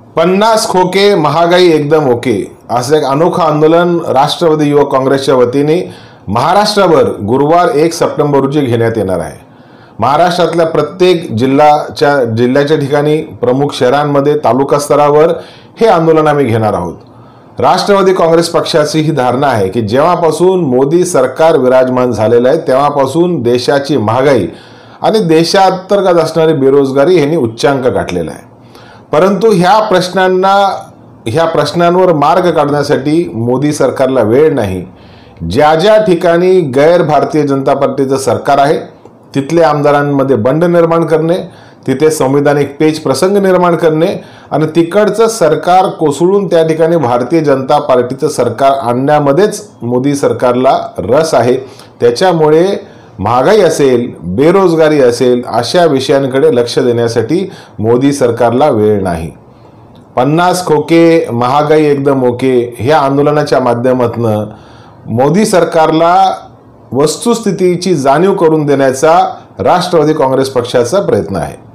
50 खोके महागाई एकदम ओके असं एक अनोखं आंदोलन राष्ट्रवादी युवक काँग्रेसच्या वतीने महाराष्ट्रभर गुरुवार 1 सप्टेंबर रोजी घेण्यात येणार आहे। महाराष्ट्रातल्या प्रत्येक जिल्ह्याच्या ठिकाणी प्रमुख शहरांमध्ये तालुका स्तरावर हे आंदोलन आम्ही घेणार आहोत। राष्ट्रवादी काँग्रेस पक्षाची ही धारणा आहे की जेव्हापासून मोदी सरकार विराजमान झालेलं आहे तेव्हापासून देशाची महागाई आणि देशांतर्गत असणारी बेरोजगारी यांनी उच्चांक गाठलेला आहे। परंतु ह्या प्रश्नांवर मार्ग काढण्यासाठी मोदी सरकारला वेळ नाही। ज्या ठिकाणी गैर भारतीय जनता पार्टीचं सरकार आहे तिथले आमदारांमध्ये बंड निर्माण करणे, तिथे संविधानिक पेच प्रसंग निर्माण करणे आणि तिकडचं सरकार कोसळून त्या ठिकाणी भारतीय जनता पार्टीचं सरकार आणण्यामध्येच मोदी सरकारला रस आहे। त्याच्यामुळे महागाई असेल, बेरोजगारी असेल अशा विषयांकडे लक्ष देण्यासाठी मोदी सरकारला वेळ नाही। 50 खोके महागाई एकदम ओके ह्या आंदोलनाच्या माध्यमातून मोदी सरकारला वस्तुस्थितीची जाणीव करून देण्याचा राष्ट्रवादी काँग्रेस पक्षाचा प्रयत्न आहे।